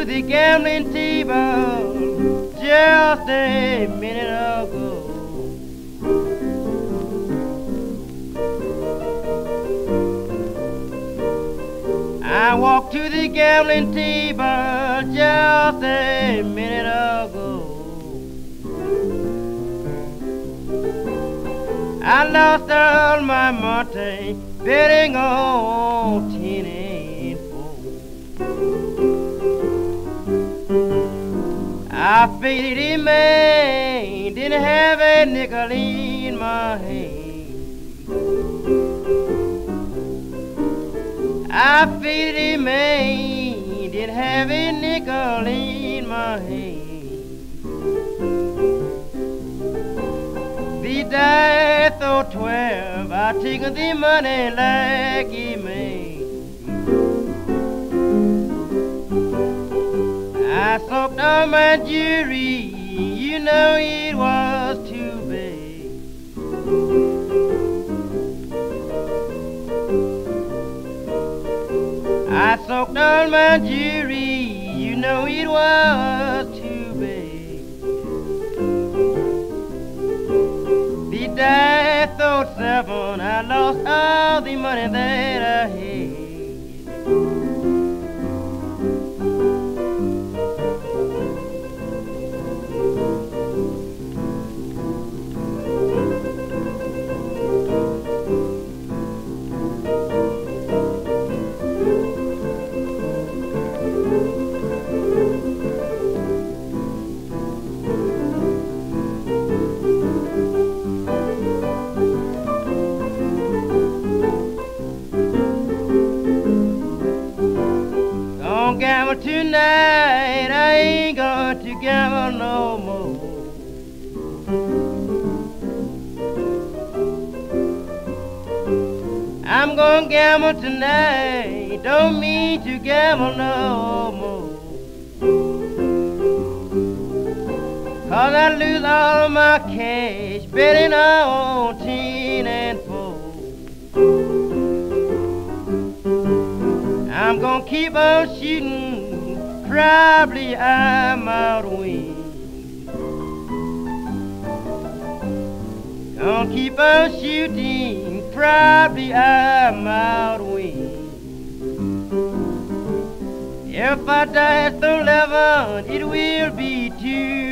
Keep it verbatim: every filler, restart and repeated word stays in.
the gambling table just a minute ago. I walked to the gambling table just a minute ago. I lost all my money betting on ten and four. I faded in Maine, didn't have a nickel in my hand. I faded in Maine, didn't have a nickel in my hand. The death of twelve, I take the money like a man. I soaked all my jewelry, you know it was too bad. I soaked all my jewelry, you know it was too bad. The death of seven, I lost all the money that I had. Gamble tonight, I ain't going to gamble no more. I'm gonna gamble tonight, don't mean to gamble no more. 'Cause I lose all my cash betting on ten and four. I'm gonna keep on shooting, probably I might win. Gonna keep on shooting, probably I might win. If I die at eleven, it will be too